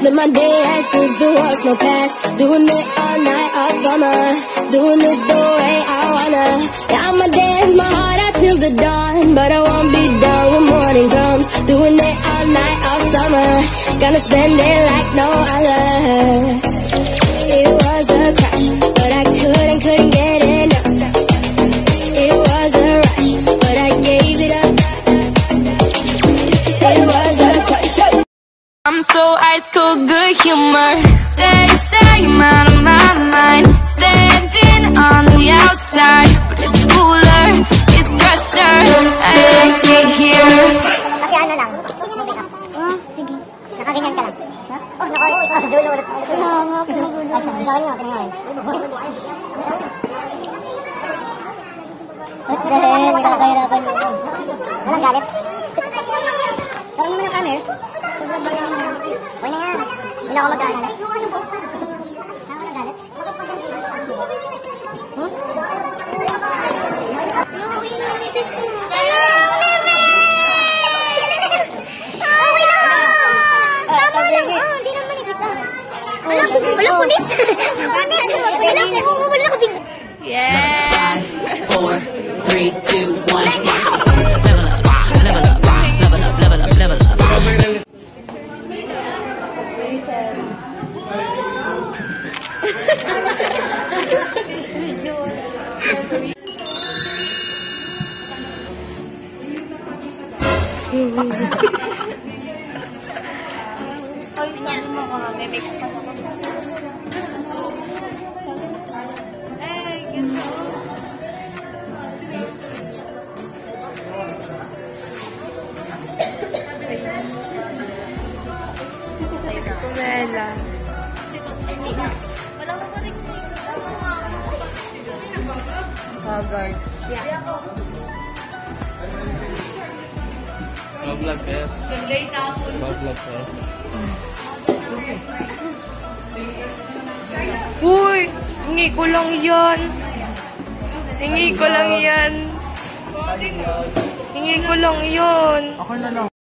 Live my day as if there was no past. Doing it all night, all summer. Doing it the way I wanna. Yeah, I'ma dance my heart out till the dawn, but I won't be done when morning comes. Doing it all night, all summer. Gonna spend it like no other. It was a crush, but I couldn't get enough. It was a rush, but I gave it up. It was a crush. I'm so ice cold, good humor. They say I'm out of my mind, standing on the outside, but it's cooler, it's fresher. I like it here. Kasi ano lang, moving up. Sige. Nakaganyan ka lang. Ha? Oh, naka-join ulit. Ay, sa akin nga, tingnan. Nakakahirapan mo. Walang galit. Karoon mo ng camera. Huwag na yan. Hindi ako magkakalit. Walang galit. Yeah. 5, 4, 3, 2, 1. Level up, level up, level up, level up, level up. Kumela. Haggard. Vlog ka. Vlog ka. Uy! Hingi ko lang yan. Hingi ko lang yan. Hingi ko lang yan. Ako na lang.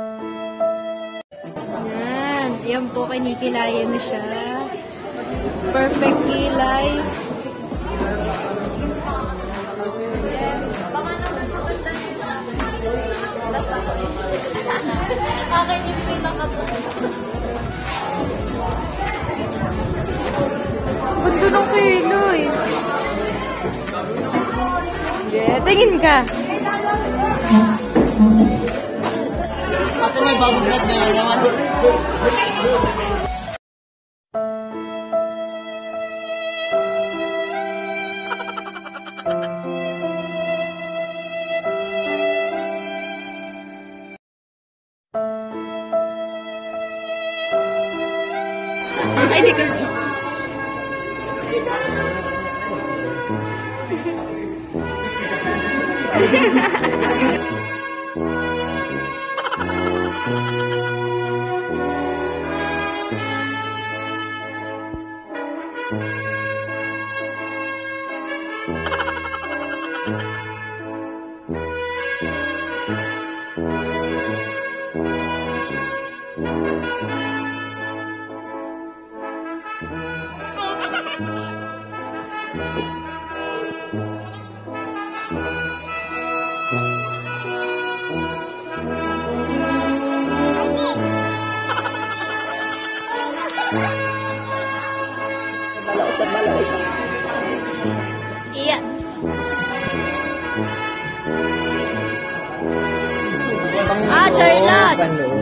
Yan. Yan po, kinikilayan na siya. Perfect kilay. Ganda ng kilay. Yeah, tingin ka. Ate, may bagong vlog na yaman. Ay, di ka. Malawisan. Iya. Ah, Charlotte!